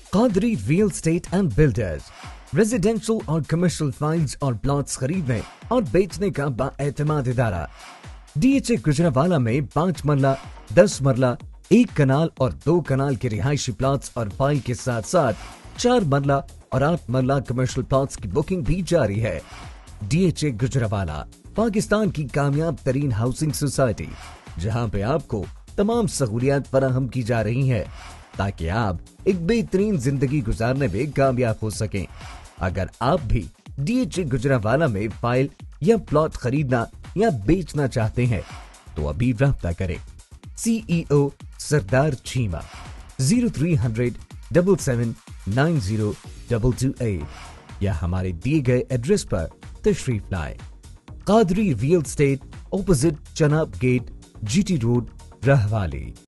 Qadri real estate and builders residential और commercial files और plots खरीदने और बेचने का बाएतमाद इदारा। डीएचए गुजरावाला में 5 मरला, 10 मरला, 1 कनाल और 2 कनाल के रिहायशी प्लॉट्स और फाइल के साथ साथ 4 मरला और 8 मरला कमर्शियल प्लॉट्स की बुकिंग भी जारी है। डीएचए गुजरावाला पाकिस्तान की कामयाब तरीन हाउसिंग सोसाइटी, जहां पे आपको तमाम सहूलियात फराहम की जा रही है ताकि आप एक बेहतरीन जिंदगी गुजारने में कामयाब हो सकें। अगर आप भी डीएचए गुजरावाला में फाइल या प्लॉट खरीदना या बेचना चाहते हैं तो अभी राब्ता करें। CEO सरदार चीमा 0300 77 90 228 या हमारे दिए गए एड्रेस पर तशरीफ लाएं। Qadri real estate, opposite Chenab gate, GT road, रहवाली।